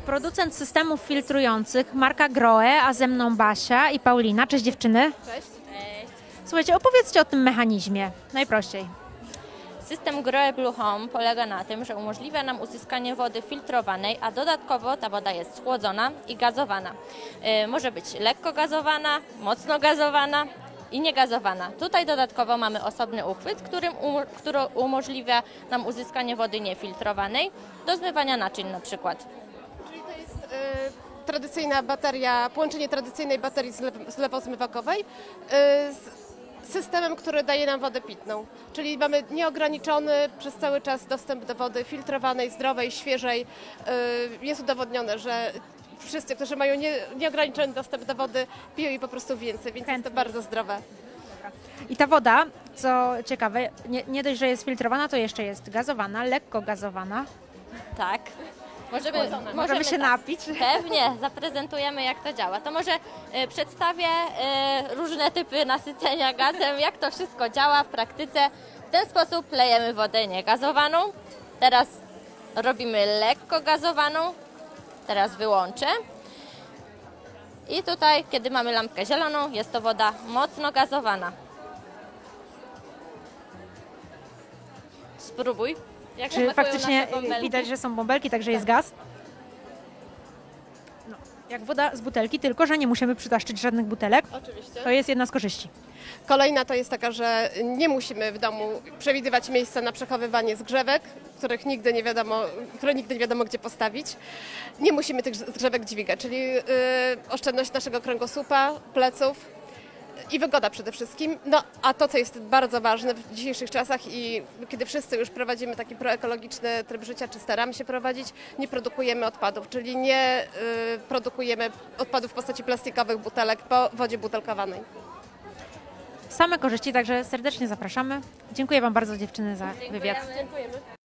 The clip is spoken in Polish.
Producent systemów filtrujących, marka Grohe, a ze mną Basia i Paulina. Cześć dziewczyny. Cześć. Słuchajcie, opowiedzcie o tym mechanizmie, najprościej. System Grohe Blue Home polega na tym, że umożliwia nam uzyskanie wody filtrowanej, a dodatkowo ta woda jest schłodzona i gazowana. Może być lekko gazowana, mocno gazowana i niegazowana. Tutaj dodatkowo mamy osobny uchwyt, który umożliwia nam uzyskanie wody niefiltrowanej do zmywania naczyń na przykład. Czyli to jest tradycyjna bateria, połączenie tradycyjnej baterii zlewozmywakowej z systemem, który daje nam wodę pitną. Czyli mamy nieograniczony przez cały czas dostęp do wody filtrowanej, zdrowej, świeżej. Jest udowodnione, że wszyscy, którzy mają nieograniczony dostęp do wody, piją jej po prostu więcej, więc jest to bardzo zdrowe. I ta woda, co ciekawe, nie dość, że jest filtrowana, to jeszcze jest gazowana, lekko gazowana. Tak. Możemy się napić. Pewnie, zaprezentujemy jak to działa. To może przedstawię różne typy nasycenia gazem, jak to wszystko działa w praktyce. W ten sposób lejemy wodę niegazowaną, teraz robimy lekko gazowaną, teraz wyłączę. I tutaj, kiedy mamy lampkę zieloną, jest to woda mocno gazowana. Spróbuj. Jak Czy smakują faktycznie nasze bąbelki? widać, że są bąbelki, także jest gaz? No, jak woda z butelki, tylko że nie musimy przytaszczyć żadnych butelek. Oczywiście. To jest jedna z korzyści. Kolejna to jest taka, że nie musimy w domu przewidywać miejsca na przechowywanie zgrzewek, które nigdy nie wiadomo gdzie postawić. Nie musimy tych zgrzewek dźwigać, czyli oszczędność naszego kręgosłupa, pleców i wygoda przede wszystkim. No a to, co jest bardzo ważne w dzisiejszych czasach i kiedy wszyscy już prowadzimy taki proekologiczny tryb życia, czy staramy się prowadzić, nie produkujemy odpadów, czyli nie produkujemy odpadów w postaci plastikowych butelek po wodzie butelkowanej. Same korzyści, także serdecznie zapraszamy. Dziękuję Wam bardzo dziewczyny za wywiad. Dziękujemy.